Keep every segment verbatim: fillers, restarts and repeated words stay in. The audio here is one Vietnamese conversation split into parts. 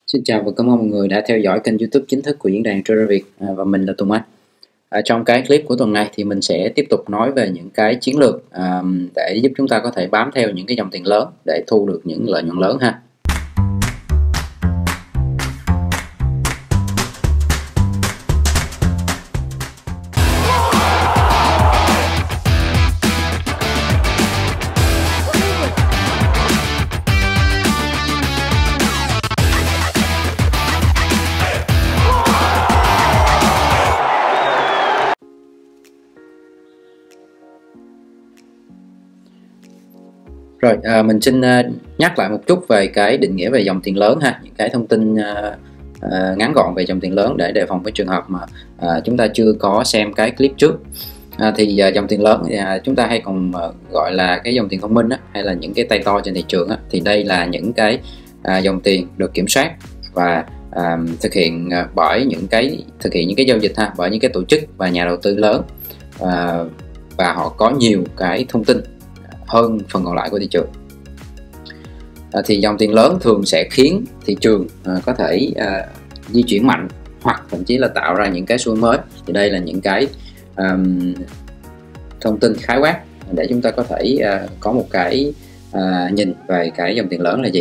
Xin chào và cảm ơn mọi người đã theo dõi kênh YouTube chính thức của diễn đàn Trader Việt, à, và mình là Tùng Anh. À, trong cái clip của tuần này thì mình sẽ tiếp tục nói về những cái chiến lược à, để giúp chúng ta có thể bám theo những cái dòng tiền lớn để thu được những lợi nhuận lớn ha. Rồi, à, mình xin à, nhắc lại một chút về cái định nghĩa về dòng tiền lớn ha, những cái thông tin à, à, ngắn gọn về dòng tiền lớn để đề phòng cái trường hợp mà à, chúng ta chưa có xem cái clip trước. À, thì à, dòng tiền lớn thì à, chúng ta hay còn à, gọi là cái dòng tiền thông minh á, hay là những cái tay to trên thị trường á, thì đây là những cái à, dòng tiền được kiểm soát và à, thực hiện à, bởi những cái thực hiện những cái giao dịch ha, bởi những cái tổ chức và nhà đầu tư lớn, à, và họ có nhiều cái thông tin hơn phần còn lại của thị trường. À, thì dòng tiền lớn thường sẽ khiến thị trường à, có thể à, di chuyển mạnh hoặc thậm chí là tạo ra những cái xu hướng mới. Thì đây là những cái um, thông tin khái quát để chúng ta có thể à, có một cái à, nhìn về cái dòng tiền lớn là gì.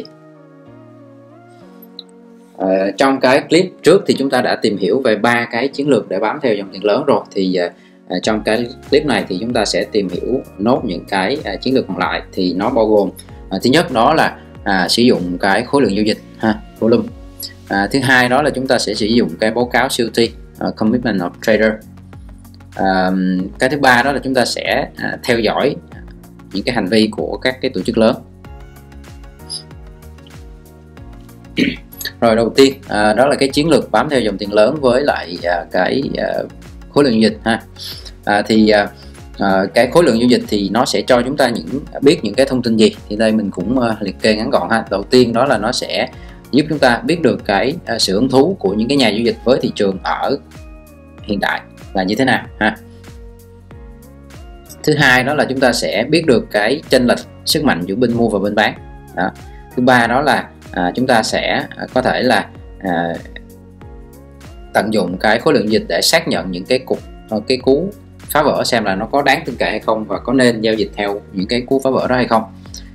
À, trong cái clip trước thì chúng ta đã tìm hiểu về ba cái chiến lược để bám theo dòng tiền lớn rồi. Thì à, À, trong cái clip này thì chúng ta sẽ tìm hiểu nốt những cái à, chiến lược còn lại. Thì nó bao gồm à, thứ nhất đó là à, sử dụng cái khối lượng giao dịch ha, volume. À, thứ hai đó là chúng ta sẽ sử dụng cái báo cáo xê ô tê, uh, Commitment of Trader. À, cái thứ ba đó là chúng ta sẽ à, theo dõi những cái hành vi của các cái tổ chức lớn. Rồi đầu tiên à, đó là cái chiến lược bám theo dòng tiền lớn với lại à, cái à, khối lượng giao dịch ha. À, thì à, à, cái khối lượng giao dịch thì nó sẽ cho chúng ta những biết những cái thông tin gì. Thì đây mình cũng à, liệt kê ngắn gọn ha. Đầu tiên đó là nó sẽ giúp chúng ta biết được cái à, sự hứng thú của những cái nhà giao dịch với thị trường ở hiện tại là như thế nào ha. Thứ hai đó là chúng ta sẽ biết được cái chênh lệch sức mạnh giữa bên mua và bên bán đó. Thứ ba đó là à, chúng ta sẽ à, có thể là à, tận dụng cái khối lượng dịch để xác nhận những cái cục cái cú phá vỡ xem là nó có đáng tin cậy hay không và có nên giao dịch theo những cái cú phá vỡ đó hay không.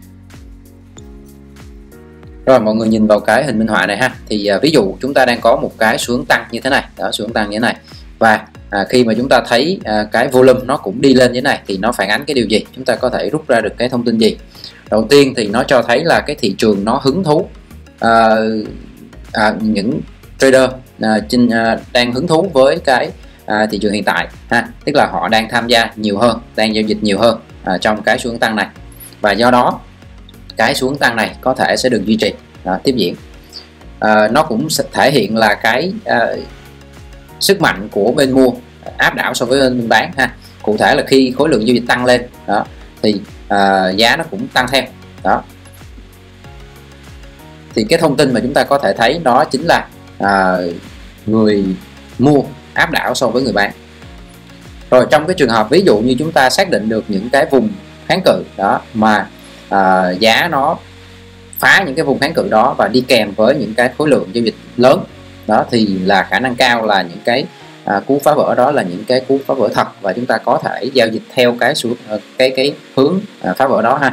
Rồi mọi người nhìn vào cái hình minh họa này ha. Thì à, ví dụ chúng ta đang có một cái xu hướng tăng như thế này, đó, xu hướng tăng như thế này, và à, khi mà chúng ta thấy à, cái volume nó cũng đi lên như thế này thì nó phản ánh cái điều gì? Chúng ta có thể rút ra được cái thông tin gì? Đầu tiên thì nó cho thấy là cái thị trường nó hứng thú, à, à, những trader à, trên, à, đang hứng thú với cái à, thị trường hiện tại ha, tức là họ đang tham gia nhiều hơn, đang giao dịch nhiều hơn à, trong cái xu hướng tăng này, và do đó cái xu hướng tăng này có thể sẽ được duy trì, à, tiếp diễn. À, nó cũng sẽ thể hiện là cái à, sức mạnh của bên mua áp đảo so với bên bán ha. Cụ thể là khi khối lượng giao dịch tăng lên đó thì à, giá nó cũng tăng theo đó. Thì cái thông tin mà chúng ta có thể thấy đó chính là à, người mua áp đảo so với người bán. Rồi trong cái trường hợp ví dụ như chúng ta xác định được những cái vùng kháng cự đó mà à, giá nó phá những cái vùng kháng cự đó và đi kèm với những cái khối lượng giao dịch lớn đó, thì là khả năng cao là những cái à, cú phá vỡ đó là những cái cú phá vỡ thật, và chúng ta có thể giao dịch theo cái cái cái hướng à, phá vỡ đó ha.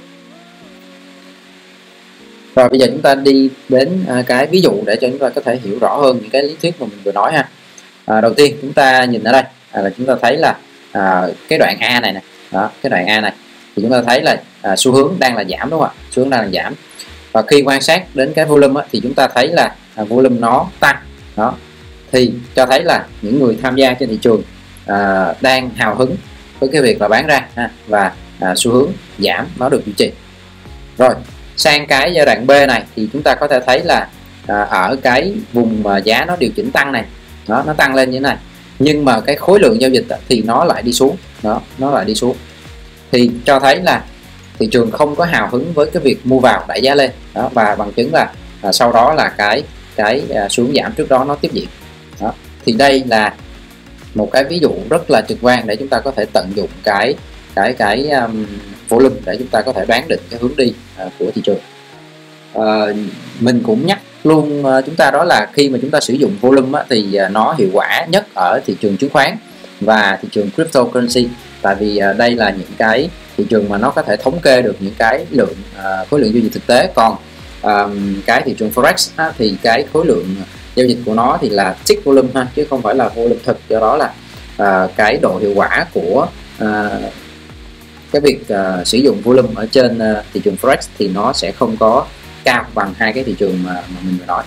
Rồi bây giờ chúng ta đi đến à, cái ví dụ để cho chúng ta có thể hiểu rõ hơn những cái lý thuyết mà mình vừa nói ha. À, đầu tiên chúng ta nhìn ở đây à, là chúng ta thấy là à, cái đoạn A này nè, đó, cái đoạn A này thì chúng ta thấy là à, xu hướng đang là giảm, đúng không ạ? Xu hướng đang là giảm, và khi quan sát đến cái volume á, thì chúng ta thấy là à, volume nó tăng đó, thì cho thấy là những người tham gia trên thị trường à, đang hào hứng với cái việc là bán ra ha, và à, xu hướng giảm nó được duy trì. Rồi sang cái giai đoạn B này thì chúng ta có thể thấy là à, ở cái vùng mà giá nó điều chỉnh tăng này đó, nó tăng lên như thế này, nhưng mà cái khối lượng giao dịch thì nó lại đi xuống đó, nó lại đi xuống, thì cho thấy là thị trường không có hào hứng với cái việc mua vào đẩy giá lên đó, và bằng chứng là à, sau đó là cái cái à, xuống giảm trước đó nó tiếp diễn đó. Thì đây là một cái ví dụ rất là trực quan để chúng ta có thể tận dụng cái cái cái um, volume để chúng ta có thể đoán định cái hướng đi uh, của thị trường. Uh, mình cũng nhắc luôn uh, chúng ta đó là khi mà chúng ta sử dụng volume á, thì uh, nó hiệu quả nhất ở thị trường chứng khoán và thị trường cryptocurrency, tại vì uh, đây là những cái thị trường mà nó có thể thống kê được những cái lượng uh, khối lượng giao dịch thực tế. Còn um, cái thị trường forex á, thì cái khối lượng giao dịch của nó thì là tick volume ha, chứ không phải là volume thực, do đó là uh, cái độ hiệu quả của uh, cái việc uh, sử dụng volume ở trên uh, thị trường forex thì nó sẽ không có cao bằng hai cái thị trường mà, mà mình vừa nói.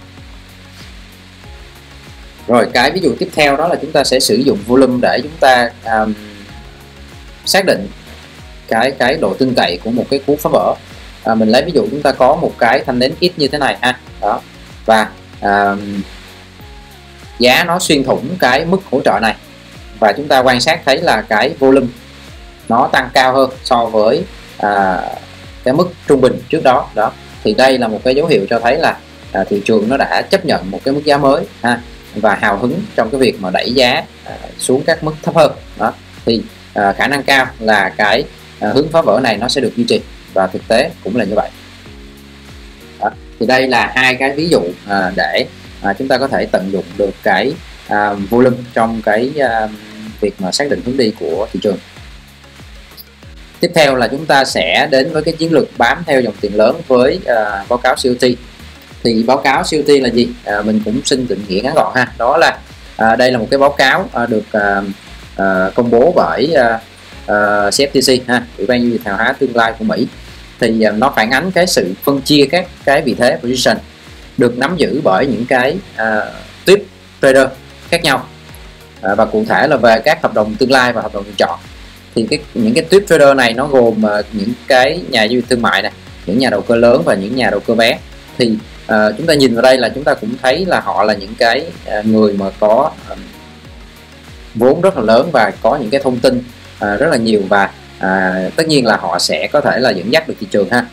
Rồi cái ví dụ tiếp theo đó là chúng ta sẽ sử dụng volume để chúng ta um, xác định cái cái độ tin cậy của một cái cú phá vỡ. À, mình lấy ví dụ chúng ta có một cái thanh nến X như thế này ha, đó, và uh, giá nó xuyên thủng cái mức hỗ trợ này và chúng ta quan sát thấy là cái volume nó tăng cao hơn so với uh, cái mức trung bình trước đó. Đó thì đây là một cái dấu hiệu cho thấy là uh, thị trường nó đã chấp nhận một cái mức giá mới ha, và hào hứng trong cái việc mà đẩy giá uh, xuống các mức thấp hơn. Đó thì uh, khả năng cao là cái uh, hướng phá vỡ này nó sẽ được duy trì, và thực tế cũng là như vậy. Đó. Thì đây là hai cái ví dụ uh, để uh, chúng ta có thể tận dụng được cái uh, volume trong cái uh, việc mà xác định hướng đi của thị trường. Tiếp theo là chúng ta sẽ đến với cái chiến lược bám theo dòng tiền lớn với uh, báo cáo xê o tê. Thì báo cáo xê o tê là gì? Uh, mình cũng xin định nghĩa ngắn gọn ha. Đó là uh, đây là một cái báo cáo uh, được uh, uh, công bố bởi uh, uh, xê ép tê xê ha, Ủy ban giao dịch hàng hóa tương lai của Mỹ. Thì uh, nó phản ánh cái sự phân chia các cái vị thế position được nắm giữ bởi những cái uh, tuyếp trader khác nhau, uh, và cụ thể là về các hợp đồng tương lai và hợp đồng lựa chọn. Thì cái những cái tuyếp trader này nó gồm uh, những cái nhà giao dịch thương mại này, những nhà đầu cơ lớn và những nhà đầu cơ bé. Thì uh, chúng ta nhìn vào đây là chúng ta cũng thấy là họ là những cái uh, người mà có uh, vốn rất là lớn và có những cái thông tin uh, rất là nhiều, và uh, tất nhiên là họ sẽ có thể là dẫn dắt được thị trường ha.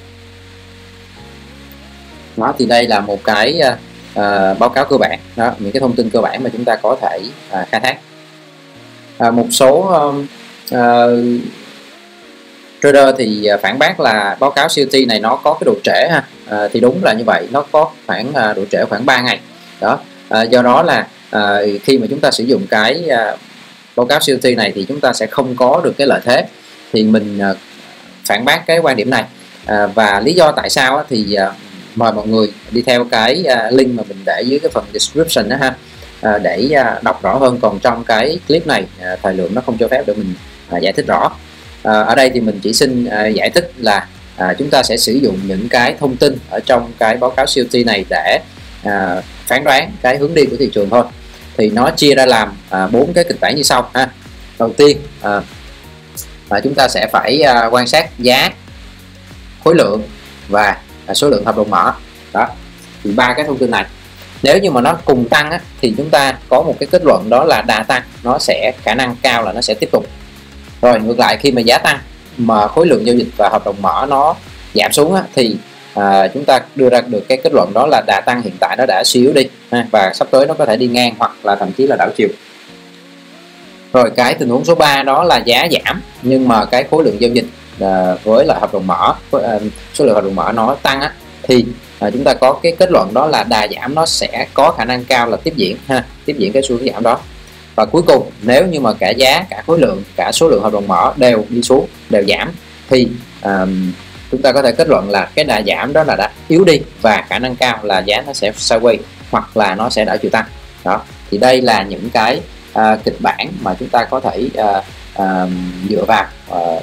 Đó thì đây là một cái uh, uh, báo cáo cơ bản, đó, những cái thông tin cơ bản mà chúng ta có thể uh, khai thác. Uh, một số uh, Uh, trader thì phản bác là báo cáo xê o tê này nó có cái độ trễ ha. Uh, thì đúng là như vậy, nó có khoảng uh, độ trễ khoảng ba ngày đó. Uh, do đó là uh, khi mà chúng ta sử dụng cái uh, báo cáo xê o tê này thì chúng ta sẽ không có được cái lợi thế. Thì mình uh, phản bác cái quan điểm này, uh, và lý do tại sao thì uh, mời mọi người đi theo cái uh, link mà mình để dưới cái phần description đó ha, uh, để uh, đọc rõ hơn. Còn trong cái clip này uh, thời lượng nó không cho phép để mình À, giải thích rõ. À, ở đây thì mình chỉ xin à, giải thích là à, chúng ta sẽ sử dụng những cái thông tin ở trong cái báo cáo xê o tê này để à, phán đoán cái hướng đi của thị trường thôi. Thì nó chia ra làm bốn à, cái kịch bản như sau ha. Đầu tiên à, à, chúng ta sẽ phải à, quan sát giá, khối lượng và à, số lượng hợp đồng mở. Đó thì ba cái thông tin này nếu như mà nó cùng tăng á, thì chúng ta có một cái kết luận đó là đà tăng nó sẽ khả năng cao là nó sẽ tiếp tục. Rồi ngược lại, khi mà giá tăng mà khối lượng giao dịch và hợp đồng mở nó giảm xuống á, thì à, chúng ta đưa ra được cái kết luận đó là đà tăng hiện tại nó đã suy yếu đi ha, và sắp tới nó có thể đi ngang hoặc là thậm chí là đảo chiều. Rồi cái tình huống số ba đó là giá giảm nhưng mà cái khối lượng giao dịch à, với là hợp đồng mở, à, số lượng hợp đồng mở nó tăng á, thì à, chúng ta có cái kết luận đó là đà giảm nó sẽ có khả năng cao là tiếp diễn ha, tiếp diễn cái xu hướng giảm đó. Và cuối cùng nếu như mà cả giá, cả khối lượng, cả số lượng hợp đồng mở đều đi xuống, đều giảm, thì um, chúng ta có thể kết luận là cái đà giảm đó là đã yếu đi và khả năng cao là giá nó sẽ sideways hoặc là nó sẽ đảo chiều tăng. Đó thì đây là những cái uh, kịch bản mà chúng ta có thể uh, uh, dựa vào uh,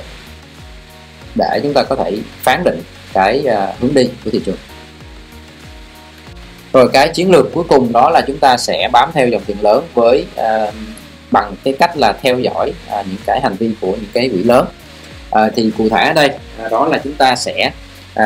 để chúng ta có thể phán định cái uh, hướng đi của thị trường. Rồi cái chiến lược cuối cùng đó là chúng ta sẽ bám theo dòng tiền lớn với uh, bằng cái cách là theo dõi uh, những cái hành vi của những cái quỹ lớn. Uh, thì cụ thể ở đây uh, đó là chúng ta sẽ uh,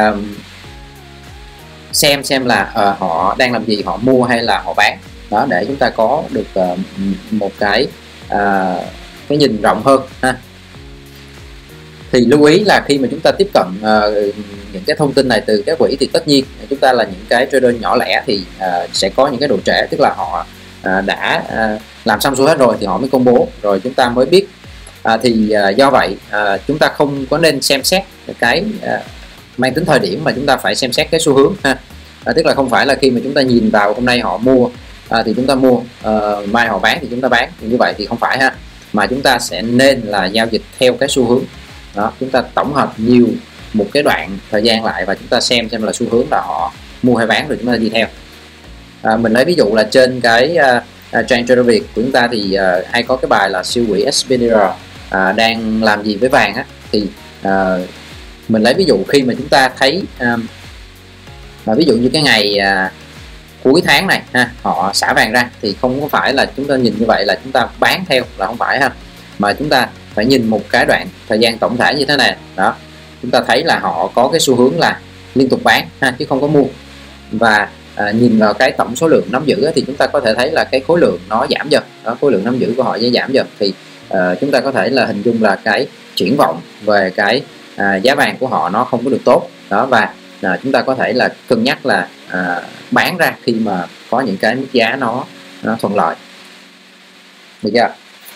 xem xem là uh, họ đang làm gì, họ mua hay là họ bán, đó để chúng ta có được uh, một cái uh, cái nhìn rộng hơn ha. Thì lưu ý là khi mà chúng ta tiếp cận uh, những cái thông tin này từ các quỹ thì tất nhiên chúng ta là những cái trader nhỏ lẻ thì uh, sẽ có những cái độ trễ, tức là họ uh, đã uh, làm xong xuôi hết rồi thì họ mới công bố rồi chúng ta mới biết. Uh, thì uh, do vậy uh, chúng ta không có nên xem xét cái uh, mang tính thời điểm, mà chúng ta phải xem xét cái xu hướng ha. à, tức là không phải là khi mà chúng ta nhìn vào hôm nay họ mua à, thì chúng ta mua, à, mai họ bán thì chúng ta bán, như vậy thì không phải ha, mà chúng ta sẽ nên là giao dịch theo cái xu hướng đó. Chúng ta tổng hợp nhiều một cái đoạn thời gian lại và chúng ta xem xem là xu hướng là họ mua hay bán rồi chúng ta đi theo. À, mình lấy ví dụ là trên cái uh, uh, trang Trader Việt của chúng ta thì uh, hay có cái bài là siêu quỹ ét pê đê rờ uh, đang làm gì với vàng á, thì uh, mình lấy ví dụ khi mà chúng ta thấy um, uh, ví dụ như cái ngày uh, cuối tháng này ha, họ xả vàng ra thì không có phải là chúng ta nhìn như vậy là chúng ta bán theo, là không phải ha, mà chúng ta phải nhìn một cái đoạn thời gian tổng thể như thế này đó, chúng ta thấy là họ có cái xu hướng là liên tục bán ha, chứ không có mua. Và à, nhìn vào cái tổng số lượng nắm giữ thì chúng ta có thể thấy là cái khối lượng nó giảm dần đó, khối lượng nắm giữ của họ sẽ giảm dần, thì uh, chúng ta có thể là hình dung là cái triển vọng về cái uh, giá vàng của họ nó không có được tốt đó, và uh, chúng ta có thể là cân nhắc là uh, bán ra khi mà có những cái mức giá nó, nó thuận lợi, được chưa?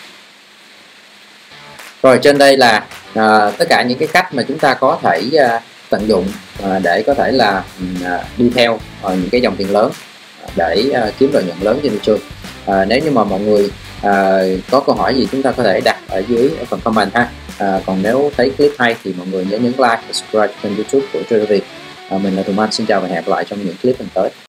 Rồi trên đây là uh, tất cả những cái cách mà chúng ta có thể uh, tận dụng uh, để có thể là uh, đi theo uh, những cái dòng tiền lớn uh, để uh, kiếm lợi nhuận lớn trên thị trường. Uh, nếu như mà mọi người uh, có câu hỏi gì chúng ta có thể đặt ở dưới ở phần comment ha. Uh, còn nếu thấy clip hay thì mọi người nhớ nhấn like và subscribe kênh YouTube của Trader Việt. Uh, mình là Tùng Anh, xin chào và hẹn gặp lại trong những clip lần tới.